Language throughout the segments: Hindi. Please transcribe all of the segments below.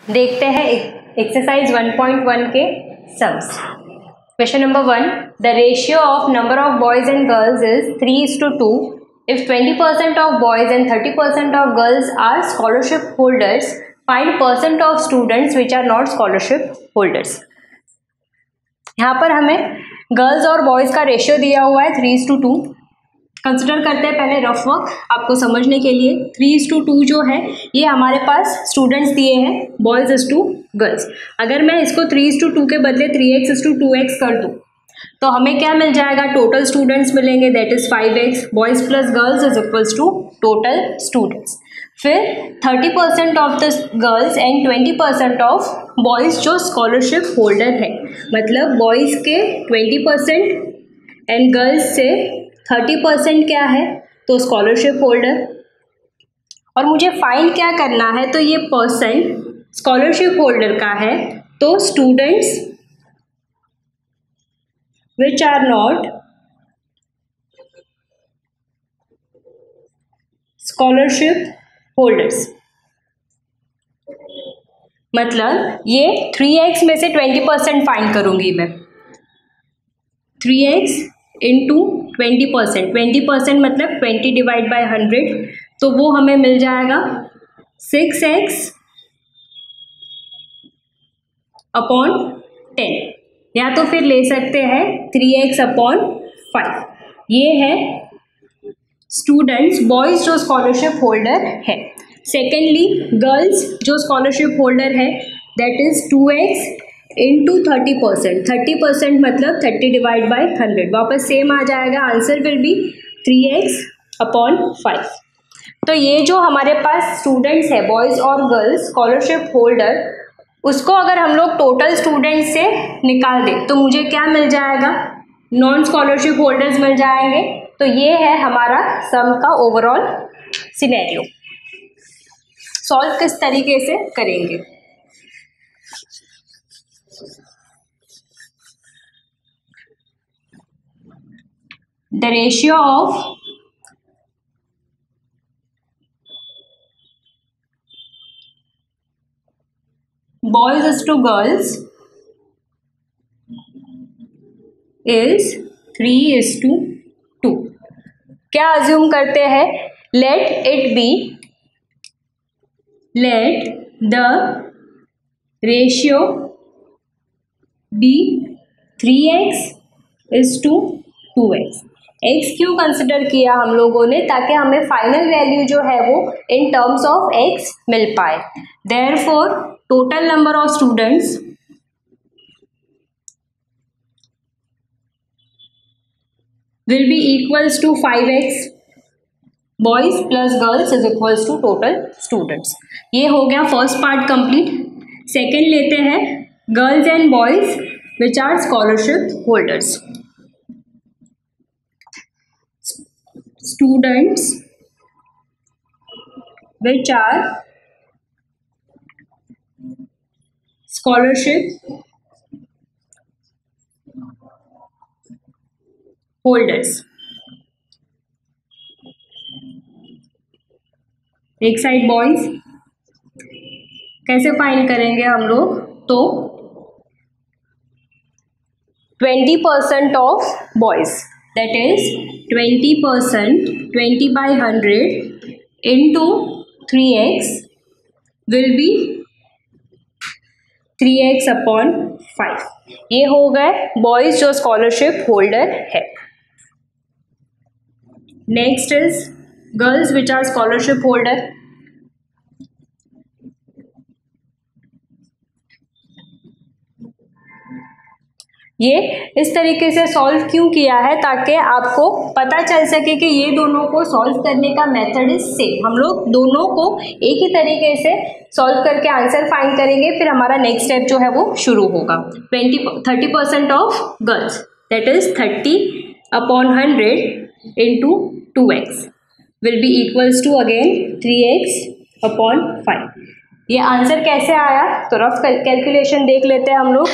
देखते हैं एक्सरसाइज 1.1 के sums. Question number 1, the ratio of number of boys and girls is 3:2 if 20% of boys and 30% of girls are scholarship holders, find percent of students which are not scholarship holders। यहाँ पर हमें गर्ल्स और बॉयज का रेशियो दिया हुआ है 3:2। कंसिडर करते हैं पहले रफ वर्क आपको समझने के लिए। 3:2 जो है ये हमारे पास स्टूडेंट्स दिए हैं बॉयज इज टू गर्ल्स। अगर मैं इसको 3:2 के बदले 3x:2x कर दूँ तो हमें क्या मिल जाएगा, टोटल स्टूडेंट्स मिलेंगे, that is 5x। Boys plus girls is equals to total students. फिर 30% of the girls and 20% of boys जो स्कॉलरशिप होल्डर है, मतलब बॉयज के 20% एंड गर्ल्स से 30% क्या है तो स्कॉलरशिप होल्डर। और मुझे फाइंड क्या करना है, तो ये परसेंट स्कॉलरशिप होल्डर का है तो students which are not scholarship holders। मतलब ये 3x में से 20% फाइंड करूंगी मैं। 3x इंटू 20%, 20% मतलब 20 डिवाइड बाय 100, तो वो हमें मिल जाएगा 6x अपॉन 10, या तो फिर ले सकते हैं 3x अपॉन 5। ये है स्टूडेंट्स बॉयज जो स्कॉलरशिप होल्डर है। सेकेंडली गर्ल्स जो स्कॉलरशिप होल्डर है दैट इज 2x इंटू 30%, 30% मतलब 30 डिवाइड बाय 100, वापस सेम आ जाएगा, answer will be 3x upon 5। तो ये जो हमारे पास स्टूडेंट्स है बॉयज और गर्ल्स स्कॉलरशिप होल्डर, उसको अगर हम लोग टोटल स्टूडेंट से निकाल दें तो मुझे क्या मिल जाएगा, नॉन स्कॉलरशिप होल्डर्स मिल जाएंगे। तो ये है हमारा सम का ओवरऑल सिनेरियो। सॉल्व किस तरीके से करेंगे, the ratio of boys is to girls is 3:2। क्या अज्यूम करते हैं, let the ratio be 3x:2x। x क्यों कंसिडर किया हम लोगों ने, ताकि हमें फाइनल वैल्यू जो है वो इन टर्म्स ऑफ x मिल पाए। Therefore total number of students will be equals to 5x boys plus girls is equals to total students। ये हो गया फर्स्ट पार्ट कंप्लीट। सेकेंड लेते हैं girls and boys which are scholarship holders. Students which are scholarship holders. एक साइड बॉयज कैसे फाइंड करेंगे हम लोग, तो 20% of boys that is 20%, 20/100 into 3x will be 3x upon 5। ये हो गए बॉयज जो स्कॉलरशिप होल्डर है। Next is girls which are scholarship holder. ये इस तरीके से सॉल्व क्यों किया है, ताकि आपको पता चल सके कि ये दोनों को सॉल्व करने का मेथड इज सेम। हम लोग दोनों को एक ही तरीके से सॉल्व करके आंसर फाइंड करेंगे, फिर हमारा नेक्स्ट स्टेप जो है वो शुरू होगा। 30% of girls that is 30/100 into 2x will be equals to again 3x upon 5। ये आंसर कैसे आया, तो रफ कैलकुलेशन देख लेते हैं हम लोग।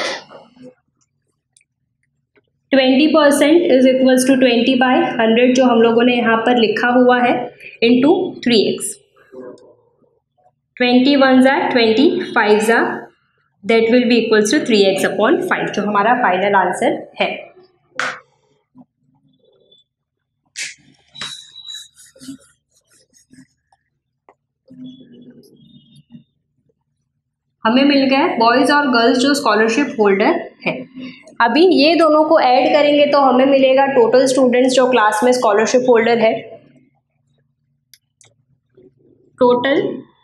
20% इज इक्वल्स टू 20/100 जो हम लोगों ने यहाँ पर लिखा हुआ है इंटू 3x। 21 ज़ा 25 ज़ा that will be equals to 3x/5 जो हमारा फाइनल आंसर है। हमें मिल गया बॉयज़ और गर्ल्स जो स्कॉलरशिप होल्डर है। अभी ये दोनों को ऐड करेंगे तो हमें मिलेगा टोटल स्टूडेंट्स जो क्लास में स्कॉलरशिप होल्डर है। टोटल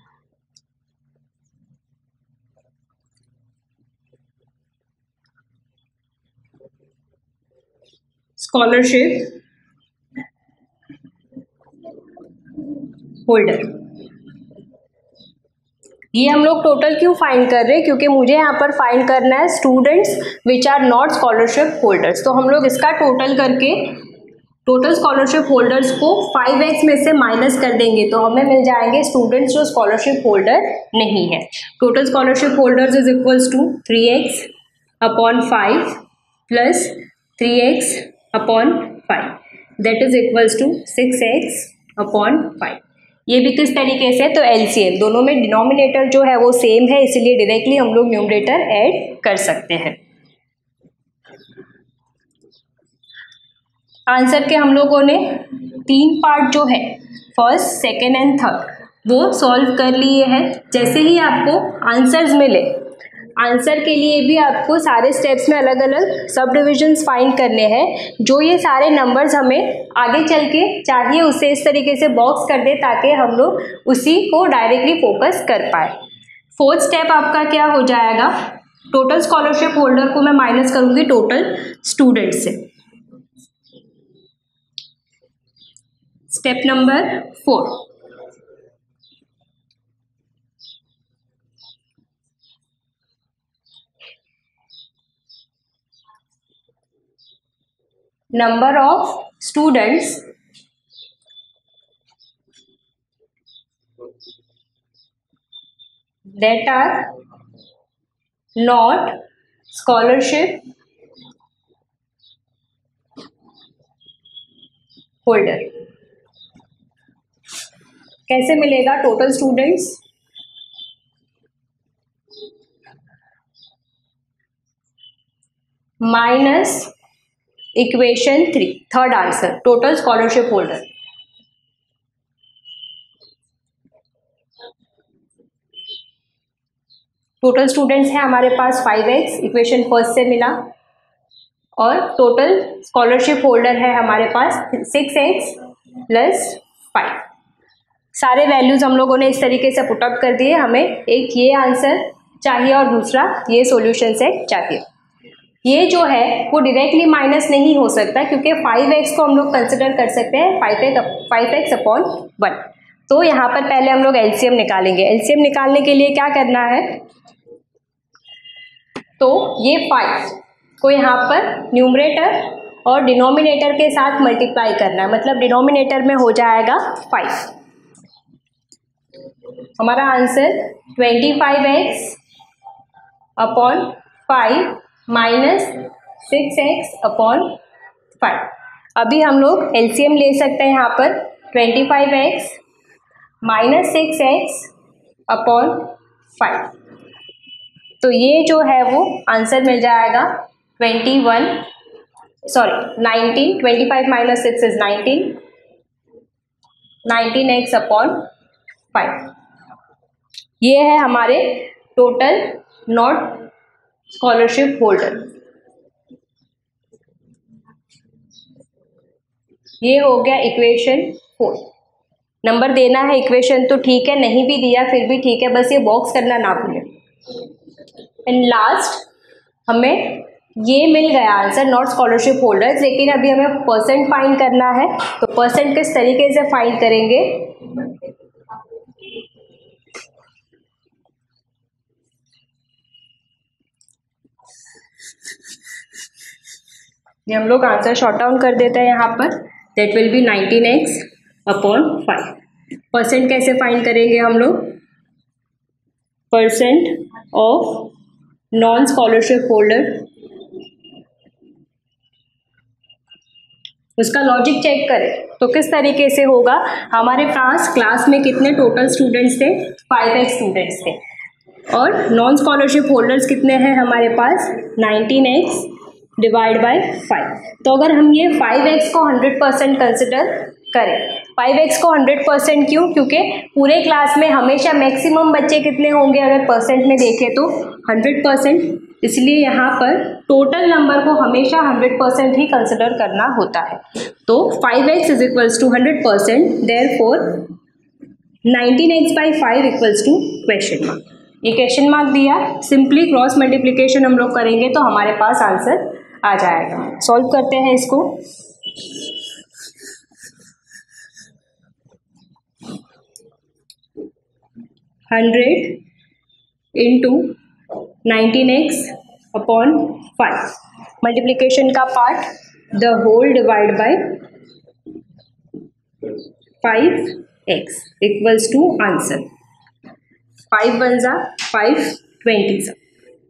स्कॉलरशिप होल्डर, ये हम लोग टोटल क्यों फाइंड कर रहे हैं, क्योंकि मुझे यहाँ पर फाइंड करना है students which are not scholarship holders. तो हम लोग इसका टोटल करके टोटल स्कॉलरशिप होल्डर्स को 5x में से माइनस कर देंगे तो हमें मिल जाएंगे स्टूडेंट्स जो स्कॉलरशिप होल्डर नहीं है। Total scholarship holders is equals to 3x/5 plus 3x/5 that is equals to 6x/5। ये भी किस तरीके से, तो एलसीएम, दोनों में डिनोमिनेटर जो है वो सेम है इसलिए डायरेक्टली हम लोग न्यूमरेटर ऐड कर सकते हैं। आंसर के हम लोगों ने 3 पार्ट जो है फर्स्ट, सेकेंड एंड थर्ड वो सॉल्व कर लिए हैं। जैसे ही आपको आंसर्स मिले, आंसर के लिए भी आपको सारे स्टेप्स में अलग अलग सब डिविजन्स फाइंड करने हैं। जो ये सारे नंबर्स हमें आगे चल के चाहिए उसे इस तरीके से बॉक्स कर दे ताकि हम लोग उसी को डायरेक्टली फोकस कर पाए। फोर्थ स्टेप आपका क्या हो जाएगा, टोटल स्कॉलरशिप होल्डर को मैं माइनस करूंगी टोटल स्टूडेंट से। Step number 4, number of students that are not scholarship holder। कैसे मिलेगा total students, minus equation 3, third answer total scholarship holder. Total students है हमारे पास 5x, इक्वेशन फर्स्ट से मिला, और टोटल स्कॉलरशिप होल्डर है हमारे पास 6x + 5। सारे वैल्यूज हम लोगों ने इस तरीके से पुटअप कर दिए। हमें एक ये आंसर चाहिए और दूसरा ये सॉल्यूशन सेट चाहिए। ये जो है वो डायरेक्टली माइनस नहीं हो सकता क्योंकि 5x को हम लोग कंसिडर कर सकते हैं 5x/1। तो यहाँ पर पहले हम लोग एलसीएम निकालेंगे। एलसीएम निकालने के लिए क्या करना है, तो ये 5 को यहाँ पर न्यूमरेटर और डिनोमिनेटर के साथ मल्टीप्लाई करना है, मतलब डिनोमिनेटर में हो जाएगा 5। हमारा आंसर 25x/5 माइनस 6x/5। अभी हम लोग एलसीएम ले सकते हैं यहाँ पर 25x माइनस 6x/5। तो ये जो है वो आंसर मिल जाएगा 19। 25 माइनस 6 इज 19x/5। ये है हमारे टोटल नॉट स्कॉलरशिप होल्डर। ये हो गया इक्वेशन 4। नंबर देना है इक्वेशन तो ठीक है, नहीं भी दिया फिर भी ठीक है, बस ये बॉक्स करना ना भूलें। एंड लास्ट हमें ये मिल गया आंसर नॉट स्कॉलरशिप होल्डर्स, लेकिन अभी हमें परसेंट फाइंड करना है। तो परसेंट किस तरीके से फाइंड करेंगे, ये हम लोग आंसर शॉर्ट डाउन कर देते हैं यहाँ पर, that will be 19x/5। Percent कैसे फाइंड करेंगे हम लोग, percent of non scholarship holder उसका लॉजिक चेक करें तो किस तरीके से होगा। हमारे पास क्लास में कितने टोटल स्टूडेंट्स थे, 5x स्टूडेंट्स थे, और नॉन स्कॉलरशिप होल्डर्स कितने हैं हमारे पास, 19x डिवाइड बाय 5। तो अगर हम ये 5x को 100% कंसिडर करें, 5x को 100% क्यों, क्योंकि पूरे क्लास में हमेशा मैक्सिमम बच्चे कितने होंगे अगर परसेंट में देखें तो 100%, इसलिए यहाँ पर टोटल नंबर को हमेशा 100% ही कंसिडर करना होता है। तो 5x is equals to 100%, therefore 19x by 5 equals to question mark. ये क्वेश्चन मार्क दिया, सिंपली क्रॉस मल्टीप्लिकेशन हम लोग करेंगे तो हमारे पास आंसर आ जाएगा। सॉल्व करते हैं इसको। 100 इंटू 19x अपॉन 5, मल्टीप्लिकेशन का part, the whole divide by 5x equals to answer 5 1 जा 5 20 जा।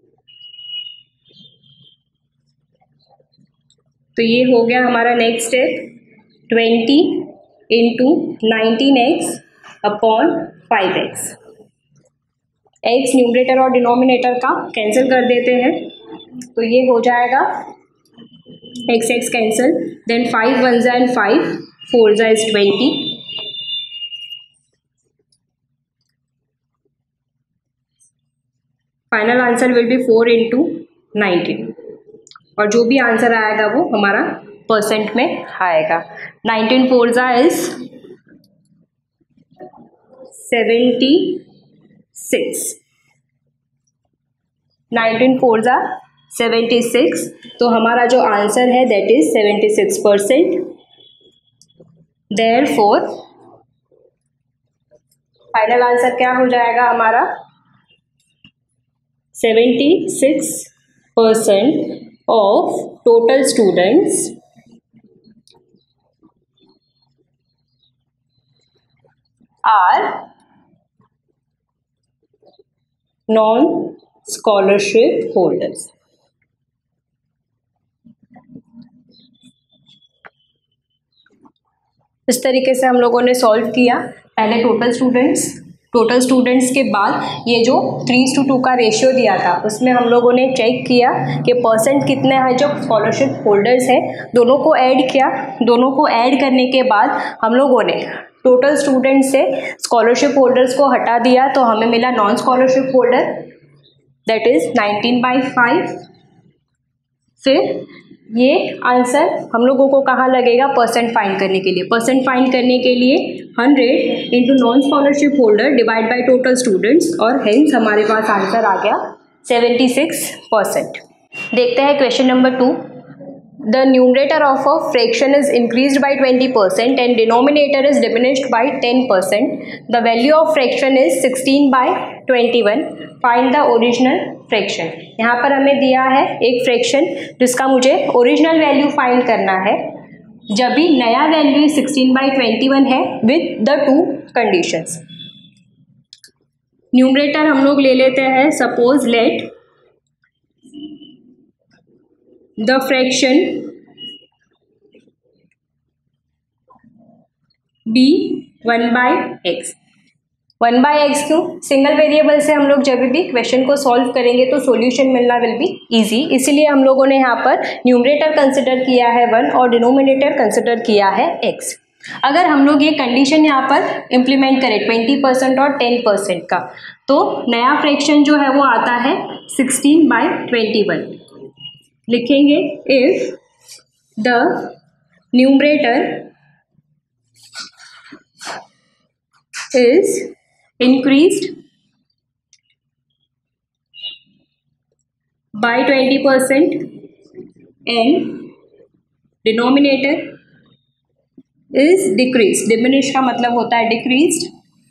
तो ये हो गया हमारा next step, 20 into 19x upon 5x। x numerator और डिनोमिनेटर का कैंसिल कर देते हैं तो ये हो जाएगा x कैंसिल, देन 5 1 जा एंड 5 4 जा is 20। Final answer will be 4 into 19, और जो भी आंसर आएगा वो हमारा परसेंट में आएगा। 19 4 जा इज 76, 19 4 जा 76, तो हमारा जो आंसर है that is 76%। Therefore final answer क्या हो जाएगा हमारा, 76% of total students are non-scholarship holders। इस तरीके से हम लोगों ने सॉल्व किया। पहले टोटल स्टूडेंट्स के बाद ये जो 3:2 का रेशियो दिया था उसमें हम लोगों ने चेक किया कि परसेंट कितने हैं जो स्कॉलरशिप होल्डर्स है, दोनों को ऐड किया। दोनों को ऐड करने के बाद हम लोगों ने टोटल स्टूडेंट से स्कॉलरशिप होल्डर्स को हटा दिया तो हमें मिला non scholarship holder, that is 19/5। फिर ये आंसर हम लोगों को कहाँ लगेगा, परसेंट फाइंड करने के लिए। परसेंट फाइंड करने के लिए 100 into non scholarship holder divide by total students, और हेंस हमारे पास आंसर आ गया 76%। देखते हैं question number 2। The numerator of a fraction is increased by 20% and denominator is diminished by 10%। The value of fraction is 16/21। Find the original fraction. यहाँ पर हमें दिया है एक फ्रैक्शन जिसका मुझे ओरिजिनल वैल्यू फाइंड करना है, जब भी नया वैल्यू 16/21 है with the two conditions. Numerator हम लोग ले लेते हैं, suppose let the fraction be 1/x। 1/x क्यों, सिंगल वेरिएबल से हम लोग जब भी क्वेश्चन को सॉल्व करेंगे तो सॉल्यूशन मिलना विल बी इजी, इसीलिए हम लोगों ने यहाँ पर न्यूमरेटर कंसिडर किया है 1 और डिनोमिनेटर कंसिडर किया है x। अगर हम लोग ये कंडीशन यहाँ पर इम्प्लीमेंट करें 20% और 10% का, तो नया फ्रैक्शन जो है वो आता है 16/21। लिखेंगे if the numerator is increased by 20% and denominator is decreased, diminish का मतलब होता है decreased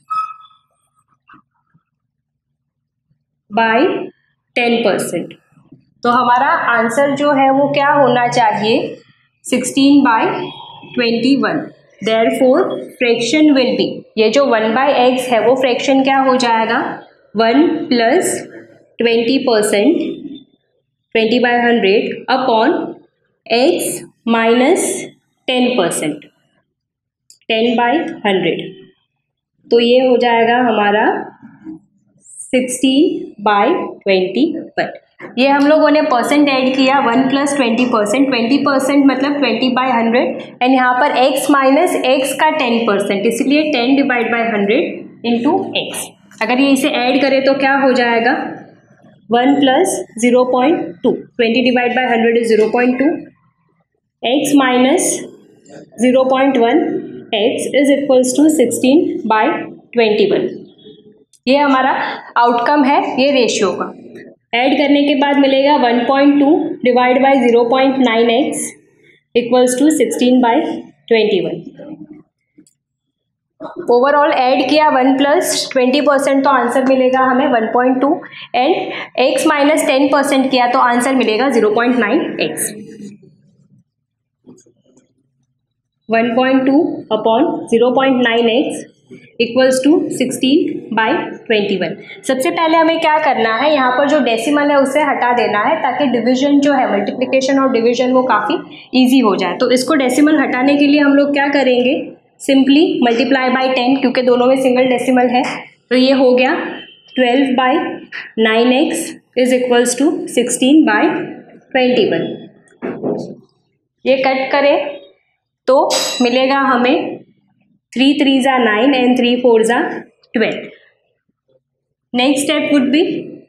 by 10%, तो हमारा आंसर जो है वो क्या होना चाहिए 16/21। Therefore फ्रैक्शन विल बी, ये जो 1/x है वो फ्रैक्शन क्या हो जाएगा 1 + 20%, 20/100 अपॉन x - 10%, 10/100, तो ये हो जाएगा हमारा 16/21। ये हम लोगों ने परसेंट ऐड किया, 1 + 20%, 20% मतलब 20/100, एंड यहाँ पर x माइनस एक्स का 10%, इसलिए 10/100 इंटू एक्स। अगर ये इसे ऐड करें तो क्या हो जाएगा, 1 + 0.2, 20/100 is 0.2, x minus 0.1 x is equals to 16/21। ये हमारा आउटकम है ये रेशियो का। ऐड करने के बाद मिलेगा 1.2 divide by 0.9x equals to 16/21। Overall add किया 1 + 20%, तो आंसर मिलेगा हमें 1.2, एंड x माइनस 10% किया तो आंसर मिलेगा 0.9x। 1.2 upon 0.9x equals to 16/21। सबसे पहले हमें क्या करना है, यहाँ पर जो डेसिमल है उसे हटा देना है, ताकि डिवीजन जो है, मल्टीप्लिकेशन और डिवीजन वो काफ़ी इजी हो जाए। तो इसको डेसिमल हटाने के लिए हम लोग क्या करेंगे, सिंपली मल्टीप्लाई बाय 10, क्योंकि दोनों में सिंगल डेसिमल है, तो ये हो गया 12/9x इज इक्वल्स टू 16/21। ये कट करें तो मिलेगा हमें 3 3s are 9 and 3 4s are 12. Next step would be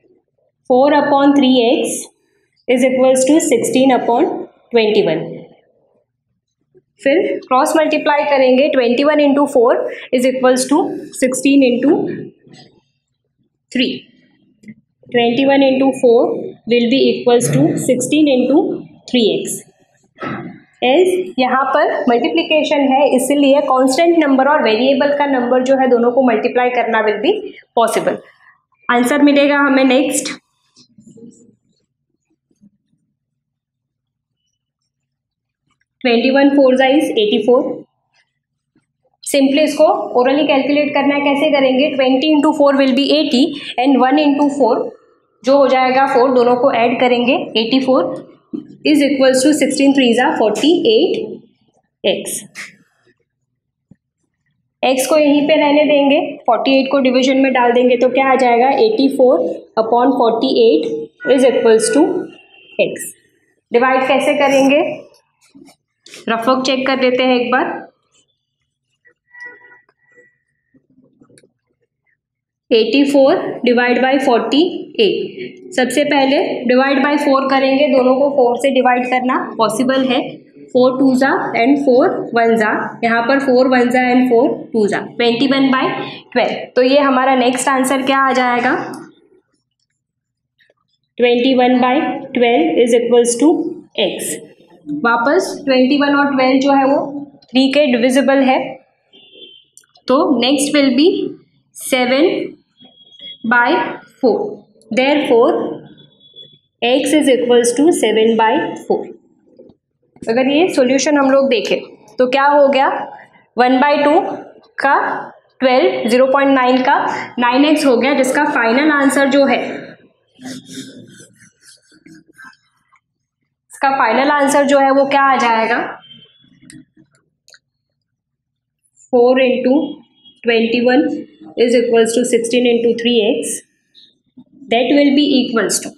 4/3x is equals to 16/21. फिर क्रॉस मल्टीप्लाई करेंगे, 21 into 4 is equals to 16 into 3. 21 into 4 will be equals to 16 into 3x. As यहाँ पर मल्टीप्लिकेशन है, इसलिए कांस्टेंट नंबर और वेरिएबल का नंबर जो है दोनों को मल्टीप्लाई करना विल बी पॉसिबल। आंसर मिलेगा हमें नेक्स्ट 21 4s is 84। सिंपली इसको ओरली कैलकुलेट करना है, कैसे करेंगे, 20 into 4 will be 80 and 1 into 4 जो हो जाएगा 4, दोनों को ऐड करेंगे, 84 is equals to 16 3s are 48x। x को यहीं पे रहने देंगे, 48 को डिवीजन में डाल देंगे तो क्या आ जाएगा, 84/48 is equals to x। Divide कैसे करेंगे, रफ वर्क चेक कर लेते हैं एक बार। 84 डिवाइड बाई 48, सबसे पहले डिवाइड बाई 4 करेंगे, दोनों को 4 से डिवाइड करना पॉसिबल है, 4 2s एंड 4 1s, यहाँ पर 4 1s एंड 4 2s, 21/12। तो ये हमारा नेक्स्ट आंसर क्या आ जाएगा, 21/12 इज इक्वल्स टू x। वापस 21 और 12 जो है वो 3 के डिविजिबल है, तो next will be 7/4। Therefore x is equals to 7/4। अगर ये सॉल्यूशन हम लोग देखें तो क्या हो गया, 1/2 का 12, 0.9 का 9x हो गया, जिसका फाइनल आंसर जो है, इसका फाइनल आंसर जो है वो क्या आ जाएगा, 4 into 21 is equals to 16 into 3x, that will be equals to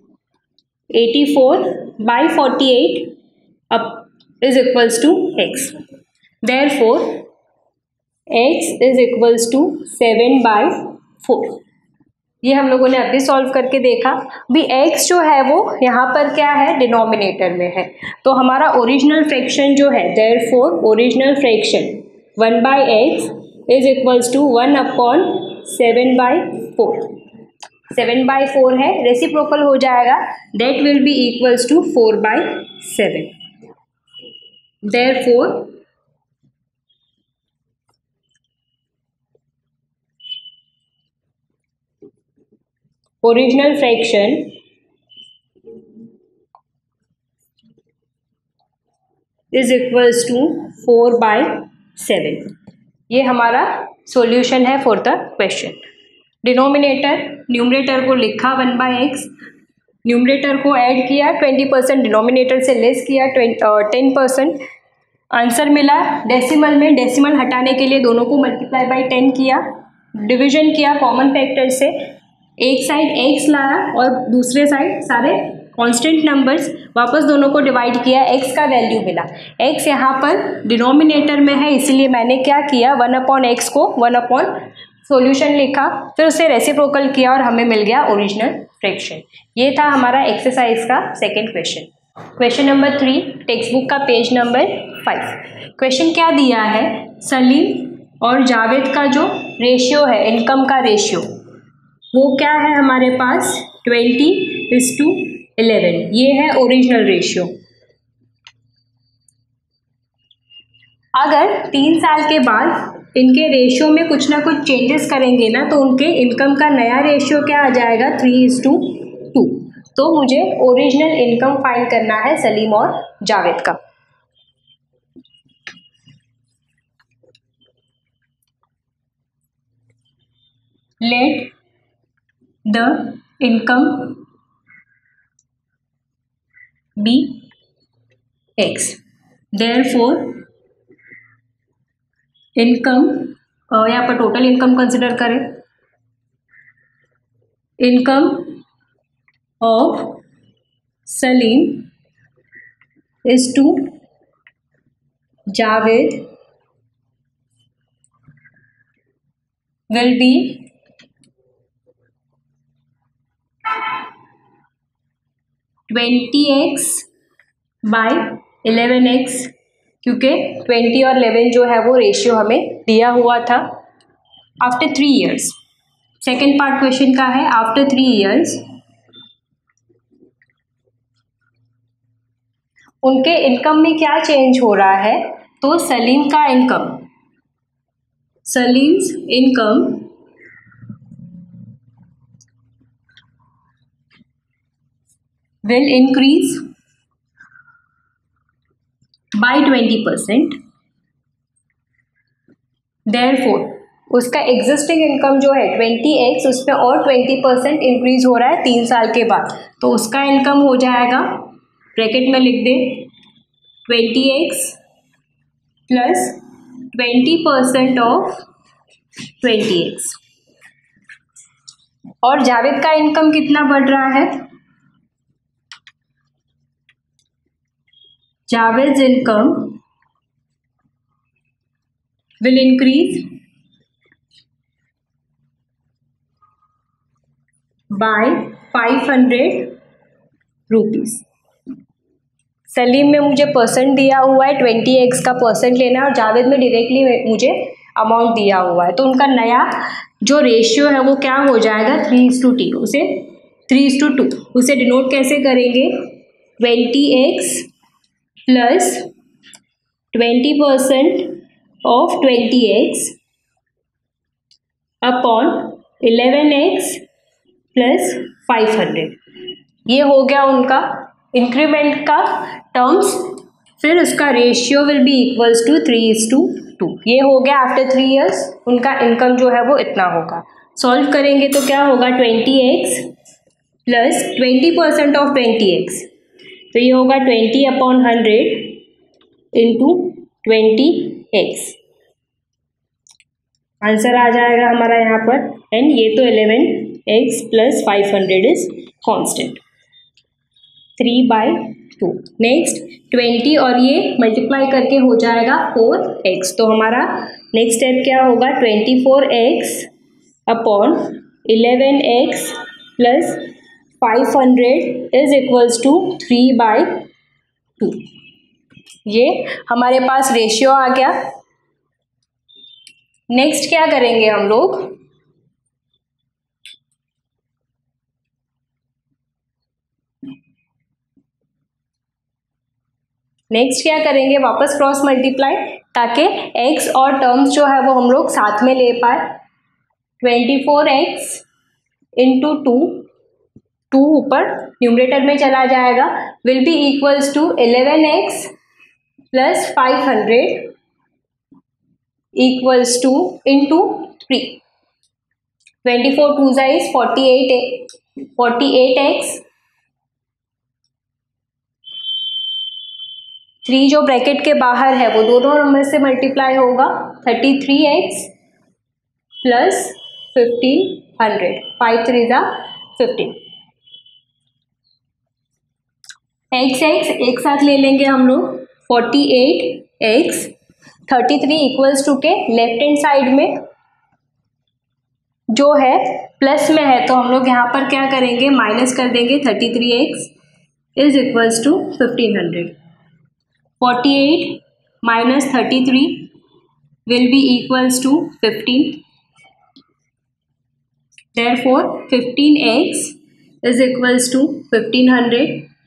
84/48 up is equals to x. Therefore x is equals to 7/4। ये हम लोगों ने अभी सॉल्व करके देखा भी, x जो है वो यहाँ पर क्या है, डिनोमिनेटर में है, तो हमारा ओरिजिनल फ्रैक्शन जो है, therefore original fraction 1/x is equals to 1/7/4। 7/4 है, रेसिप्रोकल हो जाएगा, that will be equals to 4/7। Therefore original fraction is equals to 4/7। ये हमारा सॉल्यूशन है for the question. Denominator numerator को लिखा 1/x, न्यूमरेटर को ऐड किया 20%, डिनोमिनेटर से लेस किया 10%, आंसर मिला डेसिमल में। डेसिमल हटाने के लिए दोनों को मल्टीप्लाई बाय 10 किया, डिवीजन किया कॉमन फैक्टर से, एक साइड x लाया और दूसरे साइड सारे कांस्टेंट नंबर्स, वापस दोनों को डिवाइड किया, x का वैल्यू मिला। x यहाँ पर डिनोमिनेटर में है, इसलिए मैंने क्या किया, 1/x को 1 सॉल्यूशन लिखा, फिर उसे रेसिप्रोकल किया और हमें मिल गया ओरिजिनल फ्रैक्शन। ये था हमारा एक्सरसाइज का second question. Question number 3, text book का पेज नंबर 5। क्वेश्चन क्या दिया है, सलीम और जावेद का जो रेशियो है, इनकम का रेशियो, वो क्या है हमारे पास 20:11। ये है ओरिजिनल रेशियो। अगर 3 साल के बाद इनके रेशियो में कुछ ना कुछ चेंजेस करेंगे ना, तो उनके इनकम का नया रेशियो क्या आ जाएगा, 3:2। तो मुझे ओरिजिनल इनकम फाइंड करना है सलीम और जावेद का। Let the income be x, therefore income, यहाँ पर टोटल इनकम कंसिडर करें, income of Salim is to Javed will be 20x by 11x, क्योंकि 20 और 11 जो है वो रेशियो हमें दिया हुआ था। After 3 years, second part question का है, आफ्टर 3 ईयर्स उनके इनकम में क्या चेंज हो रहा है, तो सलीम का income, Salim's income will increase by 20%, therefore उसका एग्जिस्टिंग इनकम जो है 20x, उसमें और 20% इंक्रीज हो रहा है 3 साल के बाद, तो उसका इनकम हो जाएगा, ब्रैकेट में लिख दे, 20x प्लस 20% ऑफ 20x। और जावेद का इनकम कितना बढ़ रहा है, Javed income will increase by 500 rupees। Salim में मुझे परसेंट दिया हुआ है, 20x का परसेंट लेना है, और जावेद में डायरेक्टली मुझे अमाउंट दिया हुआ है, तो उनका नया जो रेशियो है वो क्या हो जाएगा, 3:2। उसे 3:2 उसे डिनोट कैसे करेंगे, 20x plus 20% of 20x upon 11x plus 500। ये हो गया उनका इंक्रीमेंट का टर्म्स, फिर उसका ratio will be equals to 3:2। ये हो गया आफ्टर 3 ईयर्स उनका इनकम जो है वो इतना होगा। सॉल्व करेंगे तो क्या होगा, 20x प्लस 20% ऑफ 20x, तो ये होगा 20/100 इंटू 20x। आंसर आ जाएगा हमारा यहाँ पर, एंड ये तो 11x plus 500 is constant, 3/2। Next 20 और ये मल्टीप्लाई करके हो जाएगा 4x, तो हमारा नेक्स्ट स्टेप क्या होगा, 24x upon 11x plus 500 is equals to 3/2। ये हमारे पास रेशियो आ गया। नेक्स्ट क्या करेंगे हम लोग, नेक्स्ट क्या करेंगे, वापस क्रॉस मल्टीप्लाई, ताकि x और टर्म्स जो है वो हम लोग साथ में ले पाए। 24x इंटू 2 ऊपर न्यूमरेटर में चला जाएगा, will be equals to 11x plus 500 equals to into 3। 24 2 is 48x 3 जो ब्रैकेट के बाहर है वो दोनों नंबर से मल्टीप्लाई होगा, 33x प्लस 1500, 5 3 15। x एक साथ ले लेंगे हम लोग, 48x 33 इक्वल्स टू के लेफ्ट हैंड साइड में जो है प्लस में है, तो हम लोग यहाँ पर क्या करेंगे, माइनस कर देंगे। 33x is equals to 1500। 48 minus 33 will be equals to 15. Therefore 15x is equals to 1500.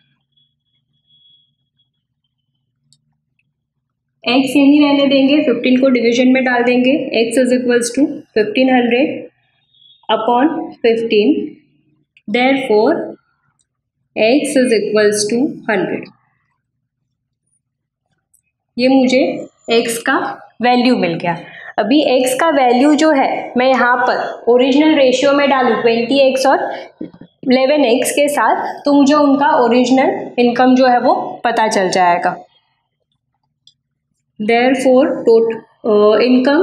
x यहीं रहने देंगे, 15 को डिवीजन में डाल देंगे, x is equals to 1500 upon 15. Therefore x is equals to 100. ये मुझे x का वैल्यू मिल गया। अभी x का वैल्यू जो है मैं यहाँ पर ओरिजिनल रेशियो में डालूँ 20x और 11x के साथ, तो मुझे उनका ओरिजिनल इनकम जो है वो पता चल जाएगा। देयरफॉर इनकम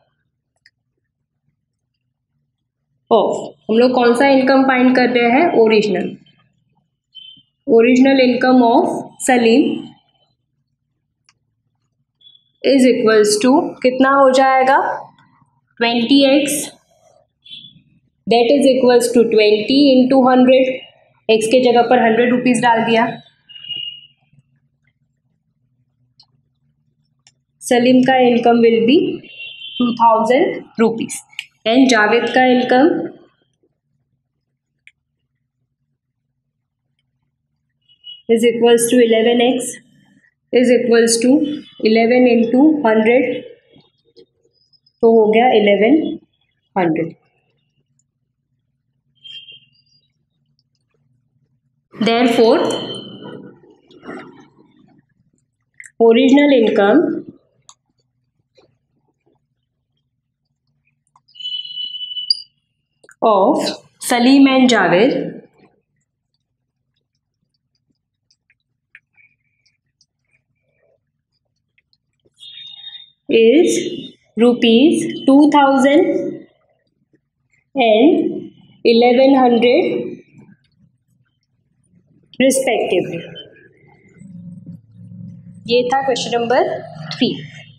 ऑफ, हम लोग कौन सा इनकम फाइंड कर रहे हैं, original income of Salim is equals to कितना हो जाएगा, 20x that is equals to 20 into 100, x के जगह पर 100 रुपीज़ डाल दिया। सलीम का income will be 2000 rupees and Javed का income is equals to 11x is equals to 11 into 100, तो हो गया 1100। Therefore original income of Salim and Javed is rupees 2000 and 1100 respectively। ये था क्वेश्चन नंबर 3।